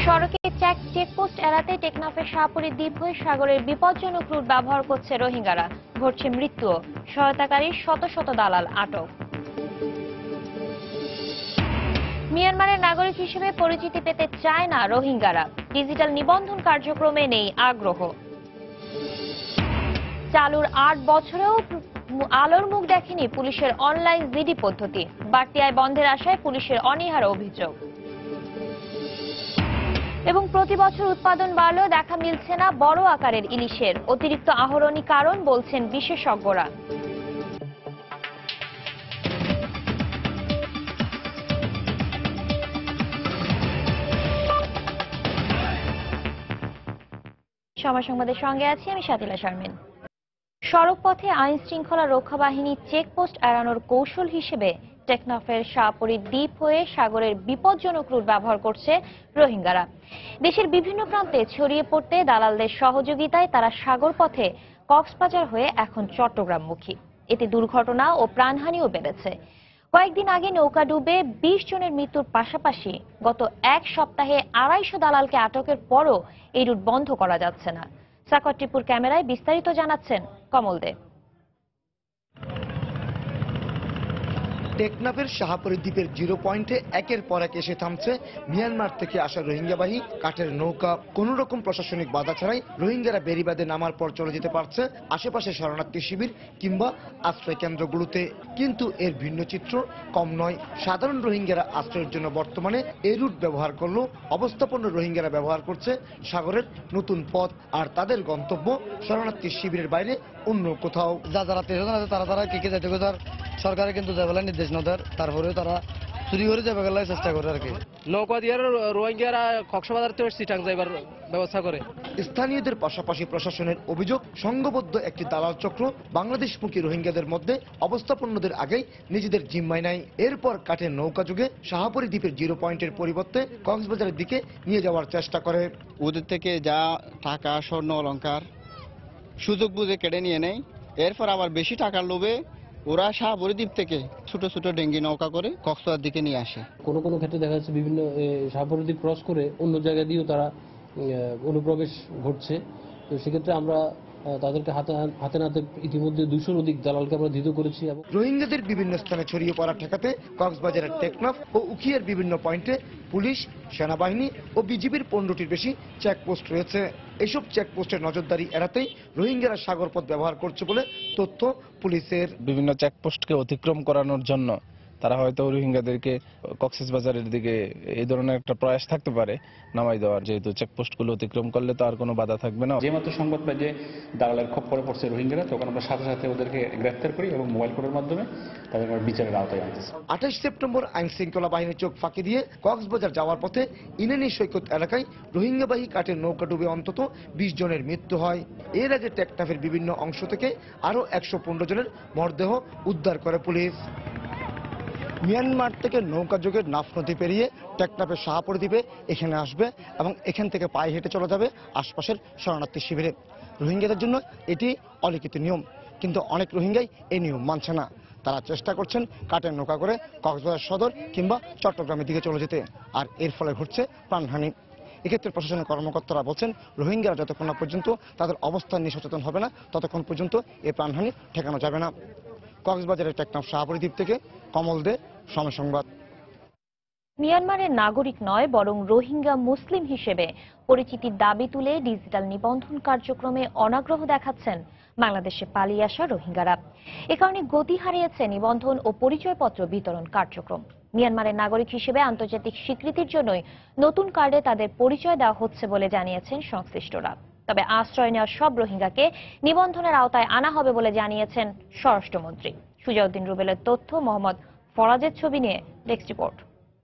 সড়কে চেকপোস্ট এড়াতে টেকনাফের শাহপুরী দ্বীপ হয়ে সাগরের বিপজ্জনক রুট ব্যবহার করছে রোহিঙ্গারা। ঘটছে মৃত্যুও। সহায়তাকারী শত শত দালাল আটক। মিয়ানমারের নাগরিক হিসেবে পরিচিতি পেতে চায় না রোহিঙ্গারা। ডিজিটাল নিবন্ধন কার্যক্রমে নেই আগ্রহ। চালুর ৮ বছরেও আলোর মুখ দেখেনি পুলিশের অনলাইন জিডি পদ্ধতি। বাড়তি আয় বন্ধের আশায় পুলিশের অনীহার অভিযোগ। এবং প্রতি বছর উৎপাদন বাড়লেও দেখা মিলছে না বড় আকারের ইলিশের। অতিরিক্ত আহরণই কারণ বলছেন বিশেষজ্ঞরা। সময় সংবাদের সঙ্গে আছি আমি শাতিলা শারমিন। সড়ক পথে আইন শৃঙ্খলা রক্ষা বাহিনী চেকপোস্ট এড়ানোর কৌশল হিসেবে টেকনাফের শাহপুরী দ্বীপ হয়ে সাগরের বিপজ্জনক রুট ব্যবহার করছে রোহিঙ্গারা। দেশের বিভিন্ন প্রান্তে ছড়িয়ে পড়তে দালালদের সহযোগিতায় তারা সাগর পথে কক্সবাজার হয়ে এখন চট্টগ্রামমুখী। এতে দুর্ঘটনা ও প্রাণহানিও বেড়েছে। কয়েকদিন আগে নৌকা ডুবে ২০ জনের মৃত্যুর পাশাপাশি গত এক সপ্তাহে ২৫০ দালালকে আটকের পরও এই রুট বন্ধ করা যাচ্ছে না। সাকর টিপুর ক্যামেরায় বিস্তারিত জানাচ্ছেন কমল দে। টেকনাফের শাহপুরী দ্বীপের জিরো পয়েন্টে একের পর এক এসে থামছে মিয়ানমার থেকে আসা রোহিঙ্গাবাহী কাঠের নৌকা। কোন রকম প্রশাসনিক বাধা ছাড়াই রোহিঙ্গারা বেড়িবাঁধে নামার পর চলে যেতে পারছে আশেপাশে শরণার্থী শিবির কিংবা আশ্রয় কেন্দ্রগুলোতে। কিন্তু এর ভিন্ন চিত্র কম নয়। সাধারণ রোহিঙ্গারা আশ্রয়ের জন্য বর্তমানে এই রুট ব্যবহার করলেও অবস্থাপন্ন রোহিঙ্গারা ব্যবহার করছে সাগরের নতুন পথ। আর তাদের গন্তব্য শরণার্থী শিবিরের বাইরে অন্য কোথাও। যারা তারা কে যাইতে সরকারে কিন্তু যাবেলা নির্দেশ না দেয়, তারপরেও তারা চুরি করে যাবে গেলে চেষ্টা করে আর কি। নৌকা দিয়ে রোহিঙ্গারা কক্সবাজার থেকে চিটাং যাইবার ব্যবস্থা করে। স্থানীয়দের পাশাপাশি প্রশাসনের অভিযোগ, সংঘবদ্ধ একটি দালাল চক্র বাংলাদেশমুখী রোহিঙ্গাদের মধ্যে অবস্থাপন্নদের আগেই নিজেদের জিম্মায় নেয়। এরপর কাঠের নৌকা যুগে শাহপুরী দ্বীপের জিরো পয়েন্টের পরিবর্তে কক্সবাজারের দিকে নিয়ে যাওয়ার চেষ্টা করে। ওদের থেকে যা টাকা স্বর্ণ অলংকার সুযোগ বুঝে কেড়ে নিয়ে নেয়। এরপর আবার বেশি টাকার লোভে ওরা শাহপুরী দ্বীপ থেকে ছোট ছোট ডেঙ্গি নৌকা করে কক্সবাজার দিকে নিয়ে আসে। কোনো কোনো ক্ষেত্রে দেখা যাচ্ছে বিভিন্ন শাহপুরী দ্বীপ ক্রস করে অন্য জায়গা দিয়েও তারা অনুপ্রবেশ ঘটছে। তো সেক্ষেত্রে আমরা তাদেরকে হাতে নাতে ইতিমধ্যে ২০০-র অধিক দালালকে আমরা ধৃত করেছি। রোহিঙ্গাদের বিভিন্ন স্থানে ছড়িয়ে পড়া ঠেকাতে কক্সবাজারের টেকনাফ ও উখিয়ার বিভিন্ন পয়েন্টে পুলিশ, সেনাবাহিনী ও বিজিবির ১৫টির বেশি চেকপোস্ট রয়েছে। এসব চেকপোস্টের নজরদারি এড়াতেই রোহিঙ্গারা সাগরপথ ব্যবহার করছে বলে তথ্য পুলিশের। বিভিন্ন চেকপোস্টকে অতিক্রম করানোর জন্য তারা হয়তো রোহিঙ্গাদেরকে কক্সবাজারের দিকে এই ধরনের একটা প্রয়াস থাকতে পারে নামাই দেওয়ার, যেহেতু চেকপোস্টগুলো অতিক্রম করলে তো আর কোনো বাধা থাকবে না। যে মাত্র সংবাদ পাই যে দালালের খপ্পরে পড়ছে রোহিঙ্গারা, তখন আমরা সাথে সাথে ওদেরকে গ্রেফতার করি এবং মোবাইল কোর্টের মাধ্যমে তাদের বিচারের আওতায় আনতেছি। ২৮ সেপ্টেম্বর আইন শৃঙ্খলা বাহিনীর চোখ ফাঁকি দিয়ে কক্সবাজার যাওয়ার পথে ইনানি সৈকত এলাকায় রোহিঙ্গাবাহী কাঠের নৌকা ডুবে অন্তত ২০ জনের মৃত্যু হয়। এর আগে টেকনাফের বিভিন্ন অংশ থেকে আরও ১১৫ জনের মরদেহ উদ্ধার করে পুলিশ। মিয়ানমার থেকে নৌকা যোগে নাফ নদী পেরিয়ে টেকনাফের শাহপুরী দ্বীপে এখানে আসবে এবং এখান থেকে পায়ে হেঁটে চলে যাবে আশপাশের শরণার্থী শিবিরে। রোহিঙ্গাদের জন্য এটি অলিখিত নিয়ম, কিন্তু অনেক রোহিঙ্গাই এই নিয়ম মানছে না। তারা চেষ্টা করছেন কাঠের নৌকা করে কক্সবাজার সদর কিংবা চট্টগ্রামের দিকে চলে যেতে, আর এর ফলে ঘটছে প্রাণহানি। এক্ষেত্রে প্রশাসনের কর্মকর্তারা বলছেন, রোহিঙ্গারা যতক্ষণ না পর্যন্ত তাদের অবস্থান নিয়ে সচেতন হবে না ততক্ষণ পর্যন্ত এই প্রাণহানি ঠেকানো যাবে না। কক্সবাজারের টেকনাফ শাহপুরী দ্বীপ থেকে কমল দে, সময় সংবাদ। মিয়ানমারের নাগরিক নয় বরং রোহিঙ্গা মুসলিম হিসেবে পরিচিতির দাবি তুলে ডিজিটাল নিবন্ধন কার্যক্রমে অনাগ্রহ দেখাচ্ছেন বাংলাদেশে পালিয়ে আসা রোহিঙ্গারা। এ কারণে গতি হারিয়েছে নিবন্ধন ও পরিচয়পত্র বিতরণ কার্যক্রম। মিয়ানমারের নাগরিক হিসেবে আন্তর্জাতিক স্বীকৃতির জন্যই নতুন কার্ডে তাদের পরিচয় দেওয়া হচ্ছে বলে জানিয়েছেন সংশ্লিষ্টরা। তবে আশ্রয় নেওয়া সব রোহিঙ্গাকে নিবন্ধনের আওতায় আনা হবে বলে জানিয়েছেন স্বরাষ্ট্রমন্ত্রী। সুজাউদ্দিন রুবেলের তথ্য, মোহাম্মদ ফরাজের ছবি নিয়ে ডেস্ক রিপোর্ট।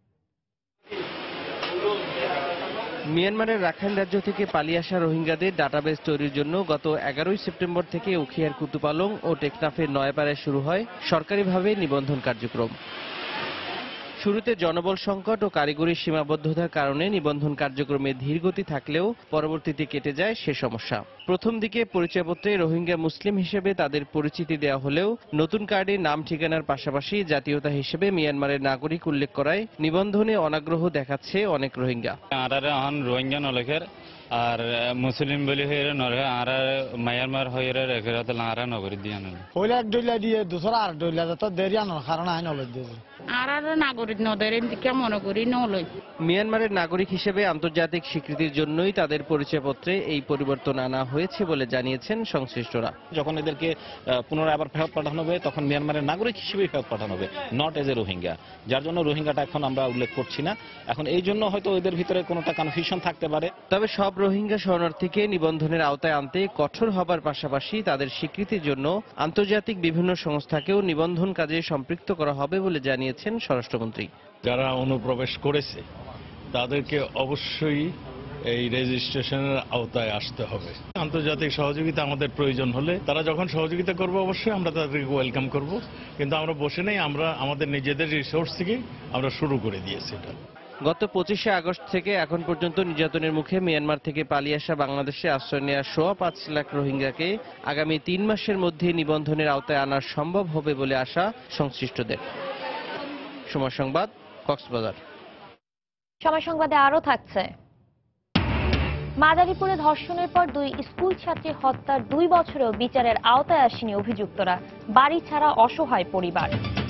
মিয়ানমারের রাখাইন রাজ্য থেকে পালিয়ে আসা রোহিঙ্গাদের ডাটাবেস তৈরির জন্য গত ১১ই সেপ্টেম্বর থেকে উখিয়ার কুতুপালং ও টেকনাফের নয়াপাড়ায় শুরু হয় সরকারিভাবে নিবন্ধন কার্যক্রম। শুরুতে জনবল সংকট ও কারিগরি সীমাবদ্ধতার কারণে নিবন্ধন কার্যক্রমে ধীরগতি থাকলেও পরবর্তীতে কেটে যায় সে সমস্যা। প্রথম দিকে পরিচয়পত্রে রোহিঙ্গা মুসলিম হিসেবে তাদের পরিচিতি দেওয়া হলেও নতুন কার্ডে নাম ঠিকানার পাশাপাশি জাতীয়তা হিসেবে মিয়ানমারের নাগরিক উল্লেখ করায় নিবন্ধনে অনাগ্রহ দেখাচ্ছে অনেক রোহিঙ্গা। রোহিঙ্গা নলেখের আর মুসলিম বলি হয়ে নরে আর মায়ানমার হয়ে রেখে আর নগরী দিয়ে হইলে এক ডইলা দিয়ে দুসরা আর ডইলা তো দেরি আনার কারণ আইন হলে দিয়েছে আর নাগরিক নদের মনে করি নলই। মিয়ানমারের নাগরিক হিসেবে আন্তর্জাতিক স্বীকৃতির জন্যই তাদের পরিচয়পত্রে এই পরিবর্তন আনা হয়েছে বলে জানিয়েছেন সংশ্লিষ্টরা। যখন এদেরকে পুনরায় আবার ফেরত পাঠানো হবে তখন মিয়ানমারের নাগরিক হিসেবেই ফেরত পাঠানো হবে, নট এজ এ রোহিঙ্গা, যার জন্য রোহিঙ্গাটা এখন আমরা উল্লেখ করছি না। এখন এই জন্য হয়তো এদের ভিতরে কোনোটা কনফিউশন থাকতে পারে। তবে সব রোহিঙ্গা শরণার্থীকে নিবন্ধনের আওতায় আনতে কঠোর হবার পাশাপাশি তাদের স্বীকৃতির জন্য আন্তর্জাতিক বিভিন্ন সংস্থাকেও নিবন্ধন কাজে সম্পৃক্ত করা হবে বলে জানিয়েছেন স্বরাষ্ট্রমন্ত্রী। যারা অনুপ্রবেশ করেছে তাদেরকে অবশ্যই এই রেজিস্ট্রেশনের আওতায় আসতে হবে। আন্তর্জাতিক সহযোগিতা আমাদের প্রয়োজন হলে তারা যখন সহযোগিতা করবে অবশ্যই আমরা তাদেরকে ওয়েলকাম করব, কিন্তু আমরা বসে নেই, আমরা আমাদের নিজেদের রিসোর্স থেকে আমরা শুরু করে দিয়েছি এটা। গত 25শে আগস্ট থেকে এখন পর্যন্ত নির্যাতনের মুখে মিয়ানমার থেকে পালিয়ে আসা বাংলাদেশে আশ্রয় নেওয়া 5 লাখ রোহিঙ্গাকে আগামী 3 মাসের মধ্যে নিবন্ধনের আওতায় আনা সম্ভব হবে বলে আশা সংশ্লিষ্টদের। সময় সংবাদ, কক্সবাজার। সময় সংবাদে আরো থাকছে, মাদারীপুরে ধর্ষণের পর 2 স্কুল ছাত্রী হত্যার 2 বছরেও বিচারের আওতায় আসেনি অভিযুক্তরা, বাড়ি ছাড়া অসহায় পরিবার।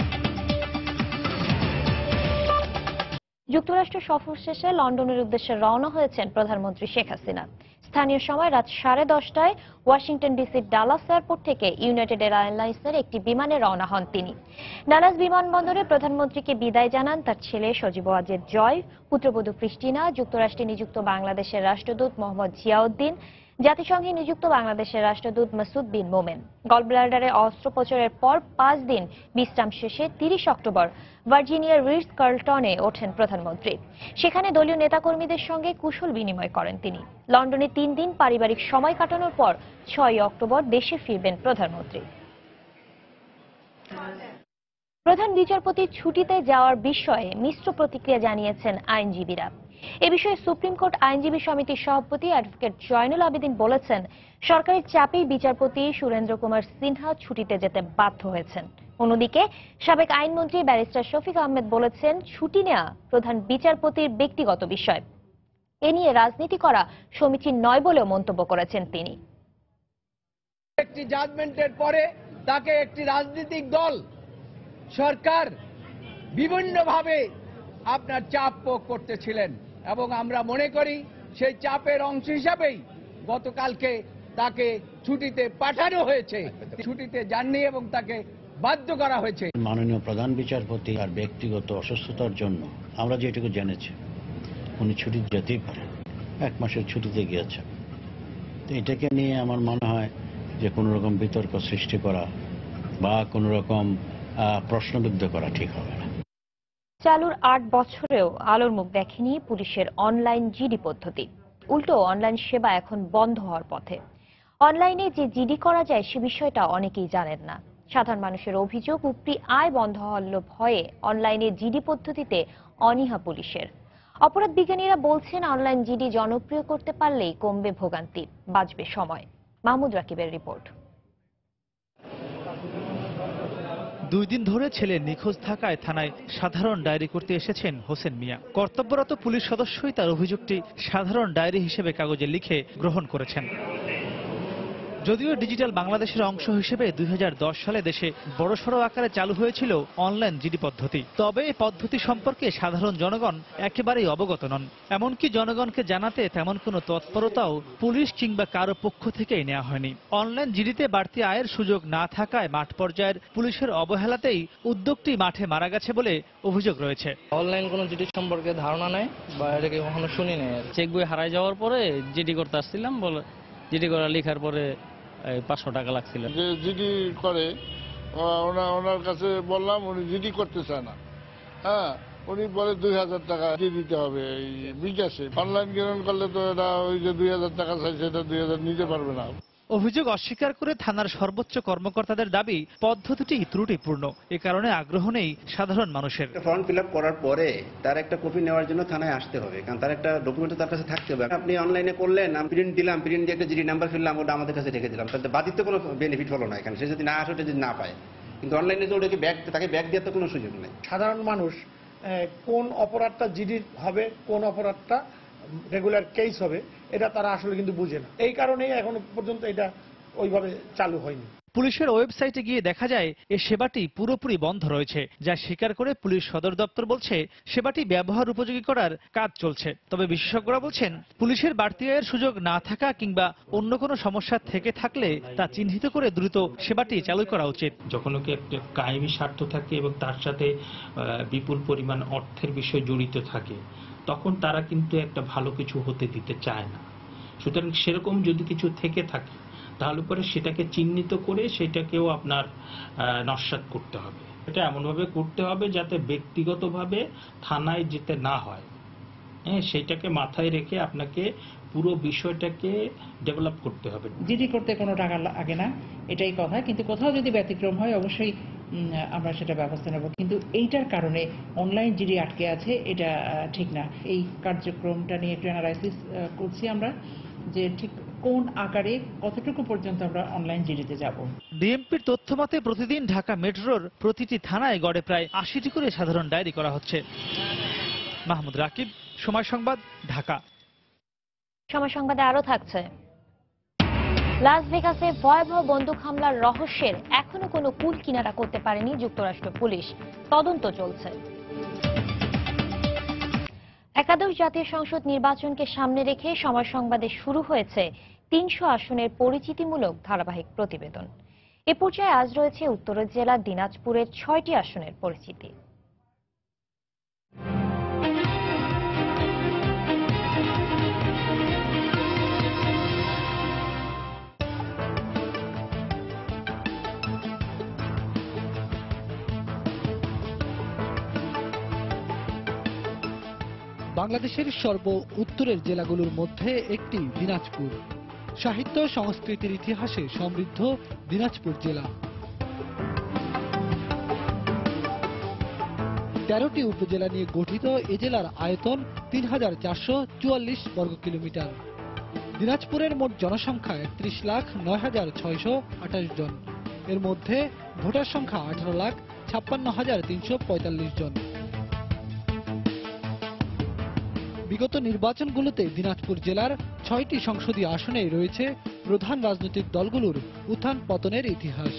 যুক্তরাষ্ট্র সফর শেষে লন্ডনের উদ্দেশ্যে রওনা হয়েছেন প্রধানমন্ত্রী শেখ হাসিনা। স্থানীয় সময় রাত 10:30টায় ওয়াশিংটন ডিসির ডালাস এয়ারপোর্ট থেকে ইউনাইটেড এয়ারলাইন্সের একটি বিমানে রওনা হন তিনি। ডালাস বিমানবন্দরে প্রধানমন্ত্রীকে বিদায় জানান তার ছেলে সজীব ওয়াজেদ জয়, পুত্রবধূ ক্রিস্টিনা, যুক্তরাষ্ট্রে নিযুক্ত বাংলাদেশের রাষ্ট্রদূত মোহাম্মদ জিয়াউদ্দিন, জাতিসংঘে নিযুক্ত বাংলাদেশের রাষ্ট্রদূত মাসুদ বিন মোমেন। গলব্লাডারে অস্ত্রোপচারের পর 5 দিন বিশ্রাম শেষে 30 অক্টোবর ভার্জিনিয়ার রিটস কার্লটনে ওঠেন প্রধানমন্ত্রী। সেখানে দলীয় নেতাকর্মীদের সঙ্গে কুশল বিনিময় করেন তিনি। লন্ডনে 3 দিন পারিবারিক সময় কাটানোর পর 6 অক্টোবর দেশে ফিরবেন প্রধানমন্ত্রী। প্রধান বিচারপতির ছুটিতে যাওয়ার বিষয়ে মিশ্র প্রতিক্রিয়া জানিয়েছেন আইনজীবীরা। এ বিষয়ে সুপ্রিম কোর্ট আইনজীবী সমিতির সভাপতি অ্যাডভোকেট জয়নুল আবেদিন বলেছেন, সরকারের চাপেই বিচারপতি সুরেন্দ্র কুমার সিনহা ছুটিতে যেতে বাধ্য হয়েছেন। অন্যদিকে সাবেক আইনমন্ত্রী ব্যারিস্টার শফিক আহমেদ বলেছেন, ছুটি নেওয়া প্রধান বিচারপতির ব্যক্তিগত বিষয়, এ নিয়ে রাজনীতি করা সমীচীন নয় বলেও মন্তব্য করেছেন তিনি। একটি জাজমেন্টের পরে তাকে একটি রাজনৈতিক দল সরকার বিভিন্নভাবে আপনার চাপ প্রয়োগ করতেছিলেন এবং আমরা মনে করি সেই চাপের অংশ হিসাবেই গতকালকে তাকে ছুটিতে পাঠানো হয়েছে। ছুটিতে যাননি এবং তাকে বাধ্য করা হয়েছে। মাননীয় প্রধান বিচারপতি আর ব্যক্তিগত অসুস্থতার জন্য আমরা যেটুকু জেনেছি উনি ছুটি যেতেই পারেন, 1 মাসের ছুটিতে গিয়েছেন। তো এটাকে নিয়ে আমার মনে হয় যে কোনো রকম বিতর্ক সৃষ্টি করা বা কোনো রকম প্রশ্নবিদ্ধ করা ঠিক হবে না। চালুর 8 বছরেও আলোর মুখ দেখেনি পুলিশের অনলাইন জিডি পদ্ধতি। উল্টো অনলাইন সেবা এখন বন্ধ হওয়ার পথে। অনলাইনে যে জিডি করা যায় সে বিষয়টা অনেকেই জানেন না। সাধারণ মানুষের অভিযোগ, উপরি আয় বন্ধ হওয়ার ভয়ে অনলাইনে জিডি পদ্ধতিতে অনীহা পুলিশের। অপরাধ বিজ্ঞানীরা বলছেন, অনলাইন জিডি জনপ্রিয় করতে পারলেই কমবে ভোগান্তি, বাঁচবে সময়। মাহমুদ রাকিবের রিপোর্ট। 2 দিন ধরে ছেলে নিখোঁজ থাকায় থানায় সাধারণ ডায়েরি করতে এসেছেন হোসেন মিয়া। কর্তব্যরত পুলিশ সদস্যই তার অভিযোগটি সাধারণ ডায়েরি হিসেবে কাগজে লিখে গ্রহণ করেছেন। যদিও ডিজিটাল বাংলাদেশের অংশ হিসেবে 2010 সালে দেশে বড়সড় আকারে চালু হয়েছিল অনলাইন জিডি পদ্ধতি, তবে এই পদ্ধতি সম্পর্কে সাধারণ জনগণ একেবারেই অবগত নন। এমনকি জনগণকে জানাতে তেমন কোনো তৎপরতাও পুলিশ কিংবা কারো পক্ষ থেকেই নেওয়া হয়নি। অনলাইন জিডিতে বাড়তি আয়ের সুযোগ না থাকায় মাঠ পর্যায়ের পুলিশের অবহেলাতেই উদ্যোগটি মাঠে মারা গেছে বলে অভিযোগ রয়েছে। অনলাইন কোনো জিডি সম্পর্কে ধারণা নেই বা এটাকে কখনো শুনি নাই। চেক বই হারাই যাওয়ার পরে জিডি করতে আসছিলাম, বলে জিডি করা লেখার পরে 500 টাকা লাগছিল। যে জিডি করে ওনার কাছে বললাম, উনি জিডি করতে চায় না। হ্যাঁ, উনি বলে 2000 টাকা দিয়ে দিতে হবে এই বিকাশে। অনলাইন গ্রহণ করলে তো এটা ওই যে 2000 টাকা চাইছে, এটা 2000 নিতে পারবে না। অভিযোগ অস্বীকার করে থানার সর্বোচ্চ কর্মকর্তাদের দাবি পদ্ধতিটি ত্রুটিপূর্ণ। এ কারণে আগ্রহ নেই সাধারণ মানুষের। ফর্ম ফিল আপ করার পরে তার একটা কপি নেওয়ার জন্য থানায় আসতে হবে, কারণ তার একটা ডকুমেন্ট তার কাছে থাকতে হবে। আপনি অনলাইনে করলেন, আমি প্রিন্ট দিলাম, প্রিন্ট দিয়ে একটা জিডি নাম্বার ফেললাম, ওটা আমাদের কাছে রেখে দিলাম, তাতে বাদিত কোনো বেনিফিট হলো না এখানে। সে যদি না আসে, ওটা যদি না পায়, কিন্তু অনলাইনে যে ওটাকে তাকে ব্যাক দেওয়ার তো কোনো সুযোগ নেই। সাধারণ মানুষ কোন অপরাধটা জিডি হবে, কোন অপরাধটা রেগুলার কেস হবে, এটা তারা আসলে কিন্তু বুঝে না। এই কারণেই এখনো পর্যন্ত এটা ওইভাবে চালু হয়নি। পুলিশের ওয়েবসাইটে গিয়ে দেখা যায় এই সেবাটি পুরোপুরি বন্ধ রয়েছে, যা স্বীকার করে পুলিশ সদর দপ্তর বলছে সেবাটি ব্যবহার উপযোগী করার কাজ চলছে। তবে বিশেষজ্ঞরা বলছেন পুলিশের বাড়তি আয়ের সুযোগ না থাকা কিংবা অন্য কোনো সমস্যা থেকে থাকলে তা চিহ্নিত করে দ্রুত সেবাটি চালু করা উচিত। যখন ওকে একটা কায়েমি স্বার্থ থাকে এবং তার সাথে বিপুল পরিমাণ অর্থের বিষয় জড়িত থাকে, তখন তারা কিন্তু একটা ভালো কিছু হতে দিতে চায় না। সুতরাং সেরকম যদি কিছু থেকে থাকে, তাহলে পরে সেটাকে চিহ্নিত করে সেটাকেও আপনার নস্যাৎ করতে হবে। এটা এমনভাবে করতে হবে যাতে ব্যক্তিগতভাবে থানায় যেতে না হয়। হ্যাঁ, সেটাকে মাথায় রেখে আপনাকে পুরো বিষয়টাকে ডেভেলপ করতে হবে। জিডি করতে কোনো টাকা লাগে না, এটাই কথা। কিন্তু কোথাও যদি ব্যতিক্রম হয়, অবশ্যই আমরা সেটা ব্যবস্থা নেব। কিন্তু এইটার কারণে অনলাইন জিডি আটকে আছে, এটা ঠিক না। এই কার্যক্রমটা নিয়ে একটু অ্যানালাইসিস করছি আমরা, যে ঠিক কোন আকারে কতটুকু পর্যন্ত আমরা অনলাইন জিডিতে যাব। ডিএমপির তথ্য মতে প্রতিদিন ঢাকা মেট্রোর প্রতিটি থানায় গড়ে প্রায় ৮০টি করে সাধারণ ডায়েরি করা হচ্ছে। মাহমুদ রাকিব, সময় সংবাদ, ঢাকা। সময় সংবাদে আরো থাকছে, লাস ভেগাসে ভয়াবহ বন্দুক হামলার রহস্যের এখনো কোনো কুল কিনারা করতে পারেনি যুক্তরাষ্ট্র পুলিশ, তদন্ত চলছে। একাদশ জাতীয় সংসদ নির্বাচনকে সামনে রেখে সময় সংবাদে শুরু হয়েছে ৩০০ আসনের পরিচিতিমূলক ধারাবাহিক প্রতিবেদন। এ পর্যায়ে আজ রয়েছে উত্তরের জেলা দিনাজপুরের ৬টি আসনের পরিচিতি। বাংলাদেশের সর্ব উত্তরের জেলাগুলোর মধ্যে একটি দিনাজপুর। সাহিত্য সংস্কৃতির ইতিহাসে সমৃদ্ধ দিনাজপুর জেলা। ১৩টি উপজেলা নিয়ে গঠিত এ জেলার আয়তন ৩,৪৪৪ বর্গ কিলোমিটার। দিনাজপুরের মোট জনসংখ্যা ৩১,০৯,৬২৮ জন। এর মধ্যে ভোটার সংখ্যা 18,56,345 জন। বিগত নির্বাচনগুলোতে দিনাজপুর জেলার ৬টি সংসদীয় আসনে রয়েছে প্রধান রাজনৈতিক দলগুলোর উত্থান পতনের ইতিহাস।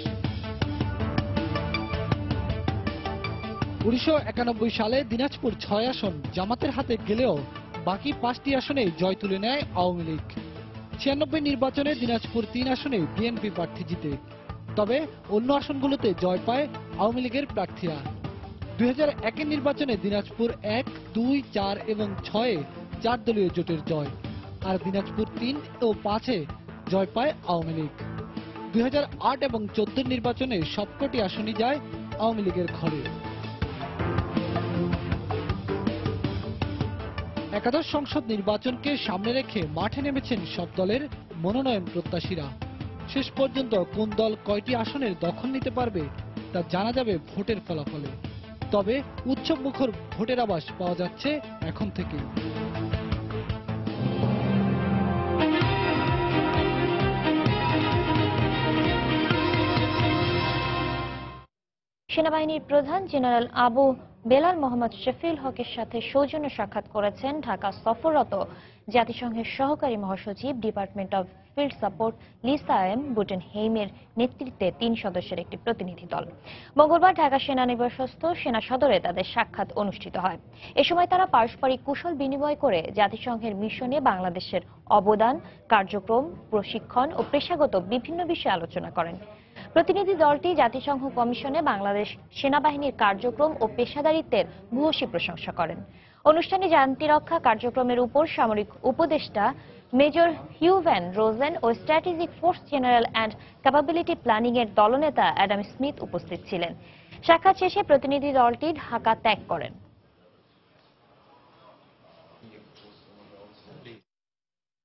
১৯৯১ সালে দিনাজপুর ৬ আসন জামাতের হাতে গেলেও বাকি ৫টি আসনে জয় তুলে নেয় আওয়ামী লীগ। ৯৬ নির্বাচনে দিনাজপুর ৩ আসনে বিএনপি প্রার্থী জিতে, তবে অন্য আসনগুলোতে জয় পায় আওয়ামী লীগের প্রার্থীরা। ২০০১ নির্বাচনে দিনাজপুর ১, ২, ৪ এবং ৬-এ ৪ দলীয় জোটের জয়, আর দিনাজপুর ৩ ও ৫-এ জয় পায় আওয়ামী লীগ। ২০০৮ এবং ২০১৪ নির্বাচনে সবকটি আসনই যায় আওয়ামী লীগের ঘরে। একাদশ সংসদ নির্বাচনকে সামনে রেখে মাঠে নেমেছেন সব দলের মনোনয়ন প্রত্যাশীরা। শেষ পর্যন্ত কোন দল কয়টি আসনের দখল নিতে পারবে তা জানা যাবে ভোটের ফলাফলে। তবে উৎসবমুখর ভোটের আভাস পাওয়া যাচ্ছে এখন থেকেই। সেনাবাহিনীর প্রধান জেনারেল আবু বেলাল মোহাম্মদ শফিউল হকের সাথে সৌজন্য সাক্ষাৎ করেছেন ঢাকা সফররত জাতিসংঘের সহকারী মহাসচিব department of field support Lisa M বুটেনহেইমের নেতৃত্বে ৩ সদস্যের একটি প্রতিনিধি দল মঙ্গলবার ঢাকা সেনানিবাসস্থ সেনা সদরে তাদের সাক্ষাৎ অনুষ্ঠিত হয়। এ সময় তারা পারস্পরিক কুশল বিনিময় করে জাতিসংঘের মিশনে বাংলাদেশের অবদান, কার্যক্রম, প্রশিক্ষণ ও পেশাগত বিভিন্ন বিষয়ে আলোচনা করেন। প্রতিনিধি দলটি জাতিসংঘ কমিশনে বাংলাদেশ সেনাবাহিনীর কার্যক্রম ও পেশাদারিত্বের ভূয়সী প্রশংসা করেন। অনুষ্ঠানে শান্তিরক্ষা কার্যক্রমের উপর সামরিক উপদেষ্টা মেজর হিউ ভ্যান রোজেন ও strategic force general and capability planning এর দলনেতা অ্যাডাম স্মিথ উপস্থিত ছিলেন। সাক্ষাৎ শেষে প্রতিনিধি দলটি ঢাকা ত্যাগ করেন।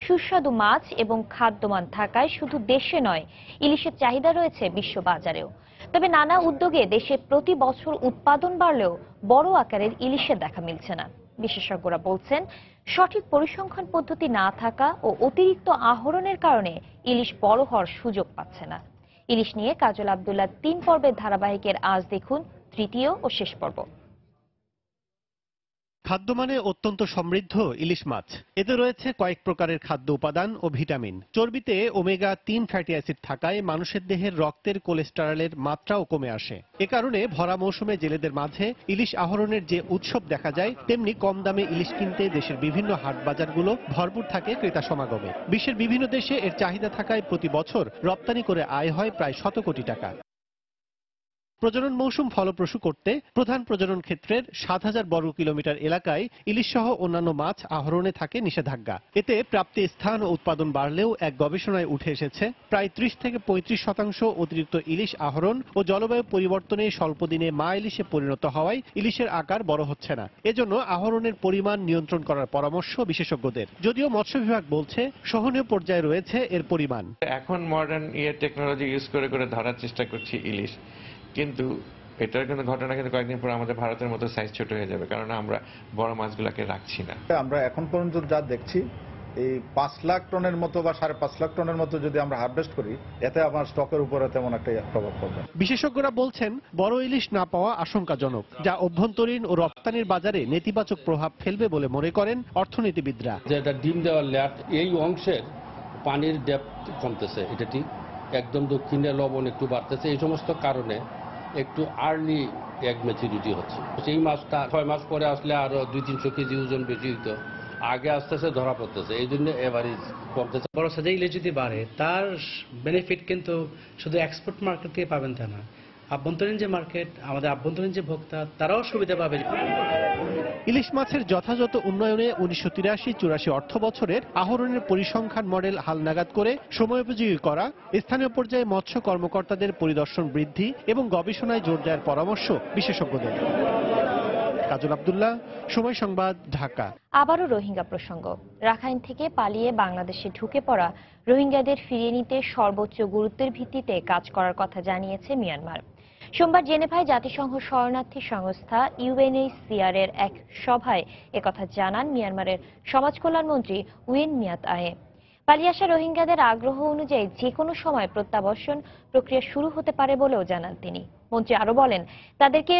সুস্বাদু মাছ এবং খাদ্যমান থাকায় শুধু দেশে নয়, ইলিশের চাহিদা রয়েছে বিশ্ববাজারেও। তবে নানা উদ্যোগে দেশে প্রতি বছর উৎপাদন বাড়লেও বড় আকারের ইলিশের দেখা মিলছে না। বিশেষজ্ঞরা বলছেন, সঠিক পরিসংখ্যান পদ্ধতি না থাকা ও অতিরিক্ত আহরণের কারণে ইলিশ বড় হওয়ার সুযোগ পাচ্ছে না। ইলিশ নিয়ে কাজল আব্দুল্লাহ 3 পর্বের ধারাবাহিকের আজ দেখুন তৃতীয় ও শেষ পর্ব। খাদ্যমানে অত্যন্ত সমৃদ্ধ ইলিশ মাছ। এতে রয়েছে কয়েক প্রকারের খাদ্য উপাদান ও ভিটামিন। চর্বিতে ওমেগা 3 ফ্যাটি অ্যাসিড থাকায় মানুষের দেহের রক্তের কোলেস্টেরলের মাত্রাও কমে আসে। এ কারণে ভরা মৌসুমে জেলেদের মাঝে ইলিশ আহরণের যে উৎসব দেখা যায়, তেমনি কম দামে ইলিশ কিনতে দেশের বিভিন্ন হাট বাজারগুলো ভরপুর থাকে ক্রেতা সমাগমে। বিশ্বের বিভিন্ন দেশে এর চাহিদা থাকায় প্রতি বছর রপ্তানি করে আয় হয় প্রায় 100 কোটি টাকা। প্রজনন মৌসুম ফলপ্রসূ করতে প্রধান প্রজনন ক্ষেত্রের 7000 বর্গ কিলোমিটার এলাকায় ইলিশ সহ অন্যান্য মাছ আহরণে থাকে নিষেধাজ্ঞা। এতে প্রাপ্তি স্থান ও উৎপাদন বাড়লেও এক গবেষণায় উঠে এসেছে প্রায় 30 থেকে 35% অতিরিক্ত ইলিশ আহরণ ও জলবায়ু পরিবর্তনে স্বল্প দিনে মা ইলিশে পরিণত হওয়ায় ইলিশের আকার বড় হচ্ছে না। এজন্য আহরণের পরিমাণ নিয়ন্ত্রণ করার পরামর্শ বিশেষজ্ঞদের। যদিও মৎস্য বিভাগ বলছে সহনীয় পর্যায়ে রয়েছে এর পরিমাণ। এখন মডার্ন টেকনোলজি ইউজ করে ধরার চেষ্টা করছি ইলিশ, কিন্তু এটার কিন্তু ঘটনা কিন্তু কয়েকদিন পর আমাদের ভারতের মতো সাইজ ছোট হয়ে যাবে, কারণ আমরা বড় মাছগুলোকে রাখছি না। আমরা এখন পর্যন্ত যা দেখছি এই 5 লাখ টনের মতো বা 5.5 লাখ টনের মতো যদি আমরা হারভেস্ট করি, এতে আমার স্টকের উপরে তেমন একটা প্রভাব পড়বে। বিশেষজ্ঞরা বলছেন বড় ইলিশ না পাওয়া আশঙ্কাজনক, যা অভ্যন্তরীণ ও রপ্তানির বাজারে নেতিবাচক প্রভাব ফেলবে বলে মনে করেন অর্থনীতিবিদরা। যেটা ডিম দেওয়ার ল্যাট এই অংশের পানির ডেপথ কমতেছে, এটা ঠিক। একদম দক্ষিণে লবণ একটু বাড়তেছে, এই সমস্ত কারণে একটু আর্লি এগ ম্যাচুরিটি হচ্ছে। সেই মাছটা 6 মাস পরে আসলে আরো 200-300 কেজি ওজন বেশি হইতো, আগে আস্তে আস্তে ধরা পড়তেছে, এই জন্য এভারেজ কমতেছে। বড় সাইজে ইলিশ যদি বাড়ে, তার বেনিফিট কিন্তু শুধু এক্সপোর্ট মার্কেট থেকে পাবেন তা না, আভ্যন্তরীণ যে মার্কেট, আমাদের আভ্যন্তরীণ যে ভোক্তা, তারাও সুবিধা পাবে। ইলিশ মাছের যথাযথ উন্নয়নে 1983-84 অর্থ বছরের আহরণের পরিসংখ্যান মডেল হালনাগাদ করে সময়োপযোগী করা, স্থানীয় পর্যায়ে মৎস্য কর্মকর্তাদের পরিদর্শন বৃদ্ধি এবং গবেষণায় জোর দেওয়ার পরামর্শ বিশেষজ্ঞদের। কাজল আব্দুল্লাহ, সময় সংবাদ, ঢাকা। আবারও রোহিঙ্গা প্রসঙ্গ। রাখাইন থেকে পালিয়ে বাংলাদেশে ঢুকে পড়া রোহিঙ্গাদের ফিরিয়ে নিতে সর্বোচ্চ গুরুত্বের ভিত্তিতে কাজ করার কথা জানিয়েছে মিয়ানমার। সোমবার জেনেভায় জাতিসংঘ শরণার্থী সংস্থা UNHCR এর এক সভায় একথা জানান মিয়ানমারের সমাজ কল্যাণমন্ত্রী উইন মিয়াত আয়ে। পালিয়ে আসা রোহিঙ্গাদের আগ্রহ অনুযায়ী যে কোনো সময় প্রত্যাবর্ষণ প্রক্রিয়া শুরু হতে পারে বলেও জানান তিনি। মন্ত্রী আরো বলেন, তাদেরকে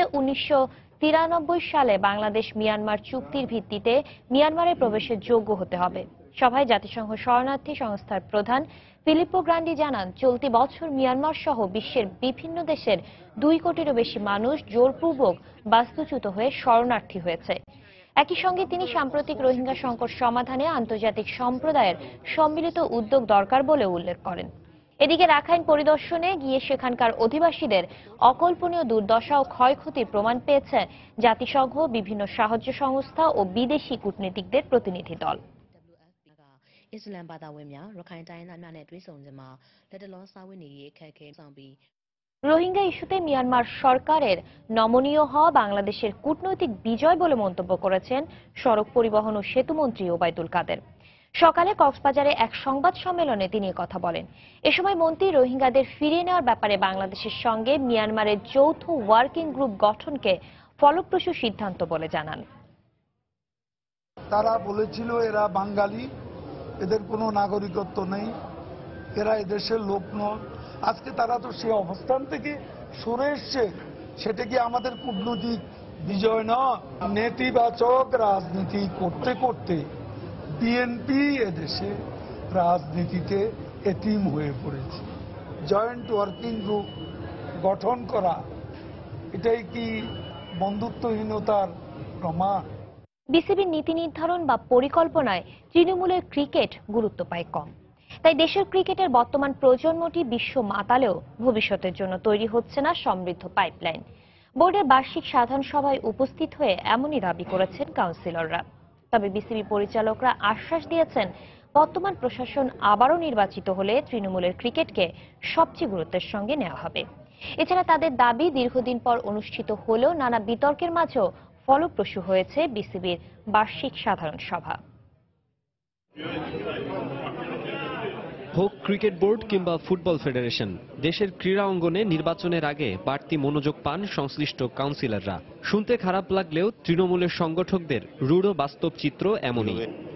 1993 সালে বাংলাদেশ মিয়ানমার চুক্তির ভিত্তিতে মিয়ানমারে প্রবেশের যোগ্য হতে হবে। সভায় জাতিসংঘ শরণার্থী সংস্থার প্রধান ফিলিপো গ্রান্ডি জানান, চলতি বছর মিয়ানমার সহ বিশ্বের বিভিন্ন দেশের 2 কোটিরও বেশি মানুষ জোরপূর্বক বাস্তুচ্যুত হয়ে শরণার্থী হয়েছে। একই সঙ্গে তিনি সাম্প্রতিক রোহিঙ্গা সংকট সমাধানে আন্তর্জাতিক সম্প্রদায়ের সম্মিলিত উদ্যোগ দরকার বলে উল্লেখ করেন। এদিকে রাখাইন পরিদর্শনে গিয়ে সেখানকার অধিবাসীদের অকল্পনীয় দুর্দশা ও ক্ষয়ক্ষতির প্রমাণ পেয়েছে জাতিসংঘ, বিভিন্ন সাহায্য সংস্থা ও বিদেশি কূটনীতিকদের প্রতিনিধি দল। রোহিঙ্গা ইস্যুতে মিয়ানমার সরকারের নমনীয় হওয়া বাংলাদেশের কূটনৈতিক বিজয় বলে মন্তব্য করেছেন সড়ক পরিবহন ও সেতুমন্ত্রী ওবায়দুল কাদের। সকালে কক্সবাজারে এক সংবাদ সম্মেলনে তিনি কথা বলেন। এ সময় মন্ত্রী রোহিঙ্গাদের ফিরিয়ে নেওয়ার ব্যাপারে বাংলাদেশের সঙ্গে মিয়ানমারের যৌথ ওয়ার্কিং গ্রুপ গঠনকে ফলপ্রসূ সিদ্ধান্ত বলে জানান। তারা বলেছিল এরা বাঙালি, এদের কোনো নাগরিকত্ব নেই, এরা এদেশের লোক নয়। আজকে তারা তো সে অবস্থান থেকে সরে এসছে, সেটা কি আমাদের কূটনৈতিক বিজয় নয়? নেতিবাচক রাজনীতি করতে করতে বিএনপি এদেশে রাজনীতিতে এতিম হয়ে পড়েছে। জয়েন্ট ওয়ার্কিং গ্রুপ গঠন করা, এটাই কি বন্ধুত্বহীনতার প্রমাণ? বিসিবির নীতি নির্ধারণ বা পরিকল্পনায় তৃণমূলের ক্রিকেট গুরুত্ব পায় কম। তাই দেশের ক্রিকেটের বর্তমান প্রজন্মটি বিশ্ব মাতালেও ভবিষ্যতের জন্য তৈরি হচ্ছে না সমৃদ্ধ পাইপলাইন। বোর্ডের বার্ষিক সাধারণ সভায় উপস্থিত হয়ে এমনই দাবি করেছেন কাউন্সিলররা। তবে বিসিবি পরিচালকরা আশ্বাস দিয়েছেন, বর্তমান প্রশাসন আবারও নির্বাচিত হলে তৃণমূলের ক্রিকেটকে সবচেয়ে গুরুত্বের সঙ্গে নেওয়া হবে। এছাড়া তাদের দাবি, দীর্ঘদিন পর অনুষ্ঠিত হলেও নানা বিতর্কের মাঝেও ফলপ্রসূ হয়েছে বিসিবির বার্ষিক সাধারণ সভা। হোক ক্রিকেট বোর্ড কিংবা ফুটবল ফেডারেশন, দেশের ক্রীড়া অঙ্গনে নির্বাচনের আগে বাড়তি মনোযোগ পান সংশ্লিষ্ট কাউন্সিলররা। শুনতে খারাপ লাগলেও তৃণমূলের সংগঠকদের রূঢ় বাস্তব চিত্র এমনই।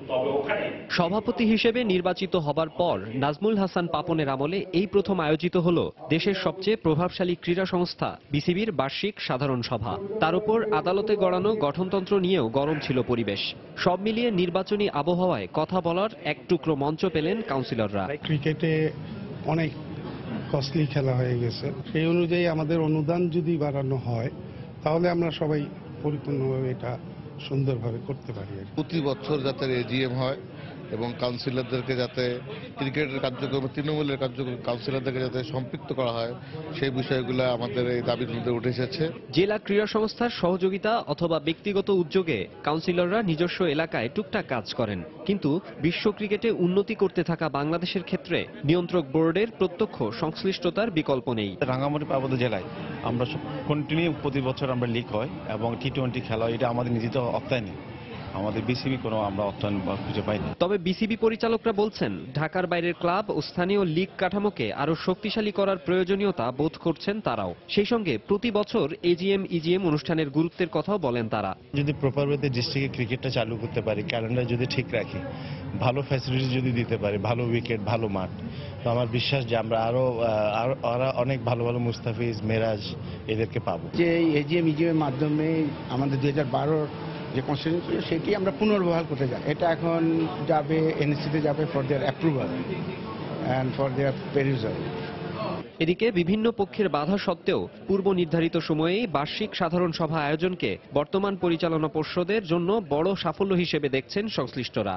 সভাপতি হিসেবে নির্বাচিত হবার পর নাজমুল হাসান পাপনের আমলে এই প্রথম আয়োজিত হল দেশের সবচেয়ে প্রভাবশালী ক্রীড়া সংস্থা বিসিবির বার্ষিক সাধারণ সভা। তার উপর আদালতে গড়ানো গঠনতন্ত্র নিয়েও গরম ছিল পরিবেশ। সব মিলিয়ে নির্বাচনী আবহাওয়ায় কথা বলার এক টুকরো মঞ্চ পেলেন কাউন্সিলররা। ক্রিকেটে অনেক কস্টলি খেলা হয়ে গেছে, সেই অনুযায়ী আমাদের অনুদান যদি বাড়ানো হয় তাহলে আমরা সবাই পরিপূর্ণভাবে এটা সুন্দরভাবে করতে পারি। প্রতি বছর যাতে এজিএম হয় এবং কাউন্সিলরদেরকে যাতে ক্রিকেটের কার্যক্রমে তৃণমূলের কার্যক্রম কাউন্সিলরদেরকে যাতে সম্পৃক্ত করা হয়, সেই বিষয়গুলো আমাদের এই দাবির মধ্যে উঠে এসেছে। জেলা ক্রীড়া সংস্থার সহযোগিতা অথবা ব্যক্তিগত উদ্যোগে কাউন্সিলররা নিজস্ব এলাকায় টুকটাক কাজ করেন, কিন্তু বিশ্ব ক্রিকেটে উন্নতি করতে থাকা বাংলাদেশের ক্ষেত্রে নিয়ন্ত্রক বোর্ডের প্রত্যক্ষ সংশ্লিষ্টতার বিকল্প নেই। রাঙ্গামাটি পার্বত্য জেলায় আমরা কন্টিনিউ প্রতি বছর আমরা লিগ হয় এবং টি-20 খেলা, এটা আমাদের নিজেদের অর্থায়ন নেই, আমাদের বিসিবি কোনো আমরা অর্থায়ন খুঁজে পাইনি। তবে বিসিবি পরিচালকরা বলছেন ঢাকার বাইরের ক্লাব ও স্থানীয় লীগ কাঠামোকে আরো শক্তিশালী করার প্রয়োজনীয়তা বোধ করছেন তারাও। সেই সঙ্গে প্রতি বছর এজিএম অনুষ্ঠানের গুরুত্বের কথাও বলেন তারা। যদি প্রপার ওয়েতে ডিস্ট্রিক্টে ক্রিকেটটা চালু করতে পারি, ক্যালেন্ডার যদি ঠিক রাখি, ভালো ফ্যাসিলিটি যদি দিতে পারি, ভালো উইকেট, ভালো মাঠ, তো আমার বিশ্বাস যে আমরা আরো অনেক ভালো ভালো মুস্তাফিজ, মেরাজ এদেরকে পাবো। যে এজিএম ইজিএম মাধ্যমে আমাদের 2012 যে কনস্টিটিউশন সেটি আমরা পুনর্বহাল করতে যাই, এটা এখন যাবে এনএসসিতে যাবে for their approval and for their perusal. এদিকে বিভিন্ন পক্ষের বাধা সত্ত্বেও পূর্ব নির্ধারিত সময়েই বার্ষিক সাধারণ সভা আয়োজনকে বর্তমান পরিচালনা পর্ষদের জন্য বড় সাফল্য হিসেবে দেখছেন সংশ্লিষ্টরা।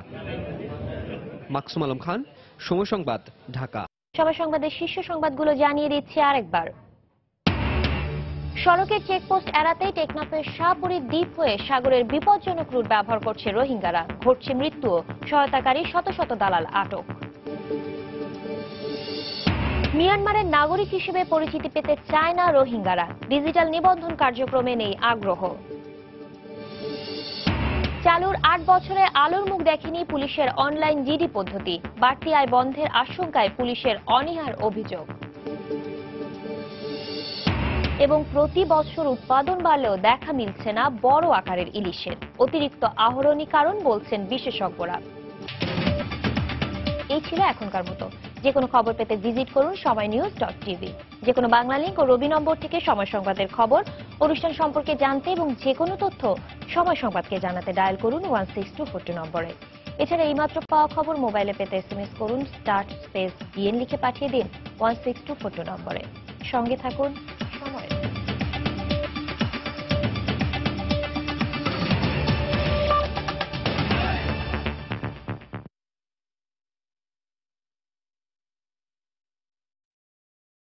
মাকসুম আলম খান, সময় সংবাদ, ঢাকা। সময় সংবাদের শীর্ষ সংবাদগুলো জানিয়ে দিচ্ছি আরেকবার। সড়কের চেকপোস্ট এড়াতেই টেকনাফের শাহপুরীর দ্বীপ হয়ে সাগরের বিপজ্জনক রুট ব্যবহার করছে রোহিঙ্গারা। ঘটছে মৃত্যু, সহায়তাকারী শত শত দালাল আটক। মিয়ানমারের নাগরিক হিসেবে পরিচিতি পেতে চায় না রোহিঙ্গারা, ডিজিটাল নিবন্ধন কার্যক্রমে নেই আগ্রহ। চালুর 8 বছরে আলোর মুখ দেখেনি পুলিশের অনলাইন জিডি পদ্ধতি, বাড়তি আয় বন্ধের আশঙ্কায় পুলিশের অনীহার অভিযোগ। এবং প্রতি বছর উৎপাদন বাড়লেও দেখা মিলছে না বড় আকারের ইলিশের। অতিরিক্ত আহরণই কারণ বলছেন বিশেষজ্ঞরা। এই ছিল এখনকার মতো। যে কোনো খবর পেতে ভিজিট করুন সময়নিউজ.টিভি। যে কোনো বাংলা লিংক ও রবি নম্বর থেকে সময় সংবাদের খবর, অনুষ্ঠান সম্পর্কে জানতে এবং যে কোনো তথ্য সময় সংবাদকে জানাতে ডায়াল করুন 16242 নম্বরে। এছাড়া এইমাত্র পাওয়া খবর মোবাইলে পেতে এসএমএস করুন *BN লিখে পাঠিয়ে দিন 16242 নম্বরে। সঙ্গে থাকুন।